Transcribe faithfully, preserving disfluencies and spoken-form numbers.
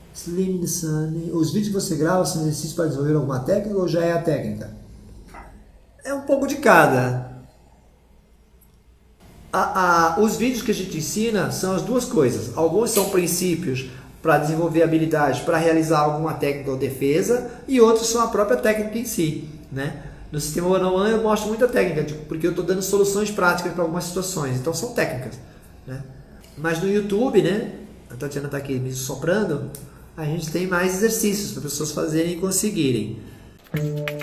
Slim Sunny. Os vídeos que você grava são exercícios para desenvolver alguma técnica ou já é a técnica? É um pouco de cada. A, a, os vídeos que a gente ensina são as duas coisas. Alguns são princípios para desenvolver habilidades para realizar alguma técnica ou defesa, e outros são a própria técnica em si, né? No sistema One on One eu mostro muita técnica, porque eu estou dando soluções práticas para algumas situações, então são técnicas, né? Mas no YouTube, né, a Tatiana está aqui me soprando, a gente tem mais exercícios para pessoas fazerem e conseguirem.